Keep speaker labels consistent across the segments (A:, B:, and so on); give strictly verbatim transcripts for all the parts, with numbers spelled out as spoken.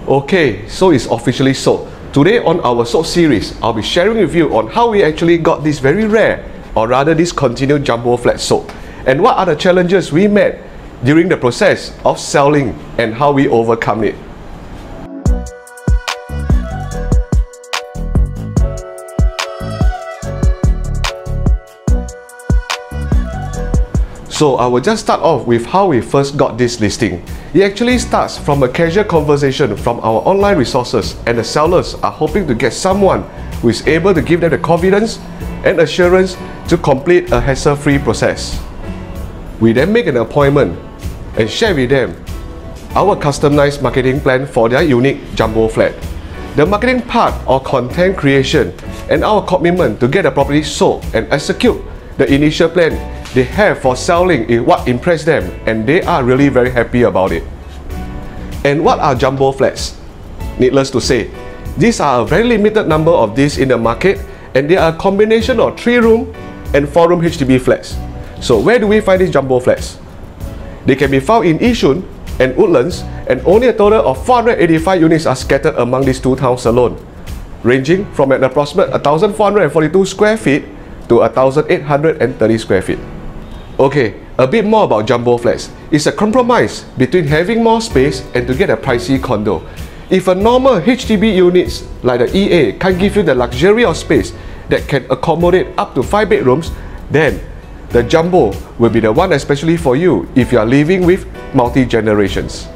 A: Okay, so it's officially sold. Today on our sold series, I'll be sharing with you on how we actually got this very rare, or rather discontinued jumbo flat sold, and what are the challenges we met during the process of selling and how we overcome it. So I will just start off with how we first got this listing. It actually starts from a casual conversation from our online resources, and the sellers are hoping to get someone who is able to give them the confidence and assurance to complete a hassle-free process. We then make an appointment and share with them our customized marketing plan for their unique jumbo flat. The marketing part or content creation and our commitment to get the property sold and execute the initial plan they have for selling is what impressed them, and they are really very happy about it. And what are jumbo flats? Needless to say, these are a very limited number of these in the market, and they are a combination of three room and four room H D B flats. So where do we find these jumbo flats? They can be found in Yishun and Woodlands, and only a total of four hundred eighty-five units are scattered among these two towns alone, ranging from an approximate one thousand four hundred forty-two square feet to one thousand eight hundred thirty square feet. Okay, a bit more about jumbo flats. It's a compromise between having more space and to get a pricey condo. If a normal H D B units like the E A can't give you the luxury of space that can accommodate up to five bedrooms, then the jumbo will be the one especially for you if you are living with multi-generations.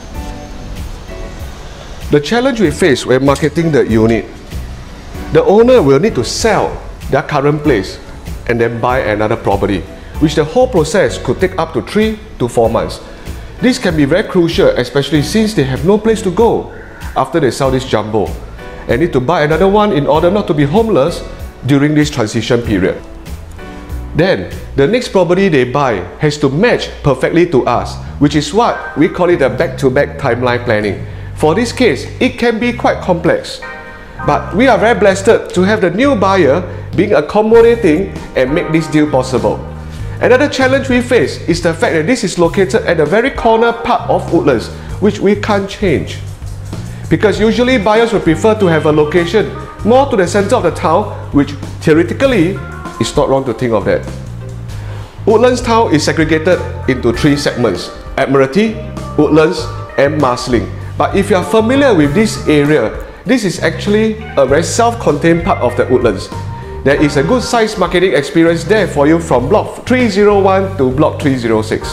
A: The challenge we face when marketing the unit: the owner will need to sell their current place and then buy another property, which the whole process could take up to three to four months. This can be very crucial, especially since they have no place to go after they sell this jumbo and need to buy another one in order not to be homeless during this transition period. Then, the next property they buy has to match perfectly to us, which is what we call it a back-to-back timeline planning. For this case, it can be quite complex, but we are very blessed to have the new buyer being accommodating and make this deal possible. Another challenge we face is the fact that this is located at the very corner part of Woodlands, which we can't change. Because usually buyers would prefer to have a location more to the center of the town, which theoretically is not wrong to think of that. Woodlands town is segregated into three segments: Admiralty, Woodlands and Marsiling. But if you are familiar with this area, this is actually a very self-contained part of the Woodlands. There is a good size marketing experience there for you from block three oh one to block three oh six.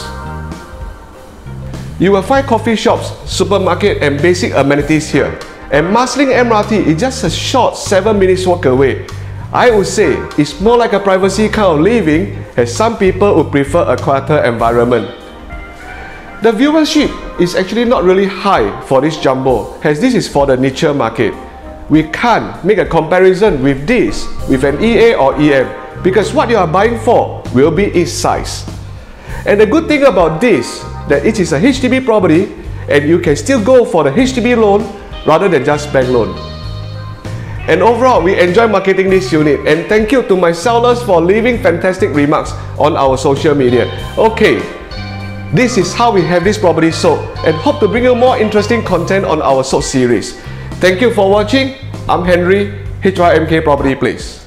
A: You will find coffee shops, supermarket and basic amenities here. And Marsiling M R T is just a short seven minutes walk away. I would say it's more like a privacy kind of living, as some people would prefer a quieter environment. The viewership is actually not really high for this jumbo, as this is for the niche market. We can't make a comparison with this with an E A or E M, because what you are buying for will be its size. And the good thing about this, that it is a H D B property and you can still go for the H D B loan rather than just bank loan. And overall, we enjoy marketing this unit, and thank you to my sellers for leaving fantastic remarks on our social media. Okay, this is how we have this property sold, and hope to bring you more interesting content on our sold series. Thank you for watching. I'm Henry, H Y M K Property Place.